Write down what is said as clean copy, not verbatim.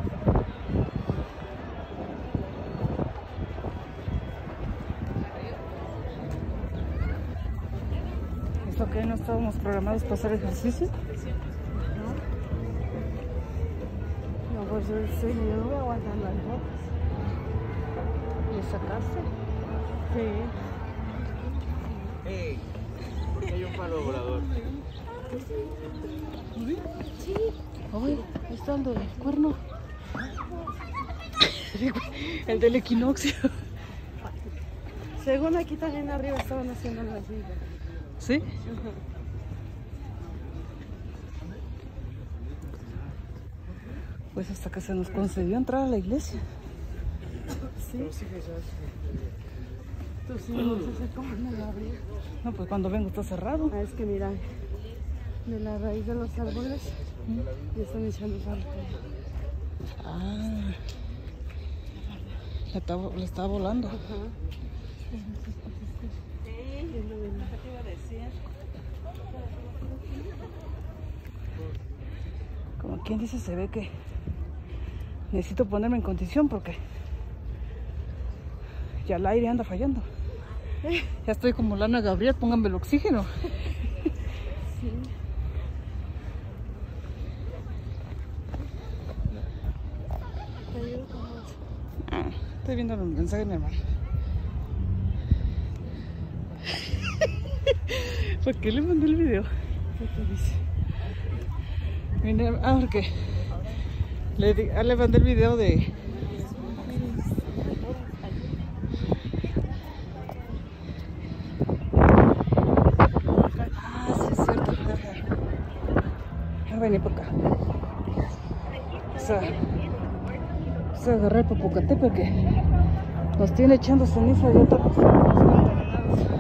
¿Eso qué? ¿No estábamos programados para hacer ejercicio? No, pues el señor va a aguantar las botas. ¿Y sacarse? Sí. Hey, hay un palo volador. Sí. Ay, ahí está el del cuerno. El del equinoccio. Según aquí también arriba estaban haciendo las vigas. ¿Sí? Pues hasta que se nos concedió entrar a la iglesia. Sí. Tú sí, no sé cómo me la abrí. No, pues cuando vengo está cerrado. Ah, es que mira, de la raíz de los árboles ya están echando falta. Ah, le estaba volando. Ajá. Como quien dice, se ve que necesito ponerme en condición porque ya el aire anda fallando. Ya estoy como Lana Gabriel, pónganme el oxígeno. Sí. Te ayudo con eso. Ah, estoy viendo los mensajes, mi hermano. ¿Por qué le mandé el video? ¿Qué te dice? Vine, porque le mandé el video de... Ah, sí, es cierto. Vení por acá. Vamos a agarrar el Popocatépetl porque nos tiene echando ceniza de otros contaminados.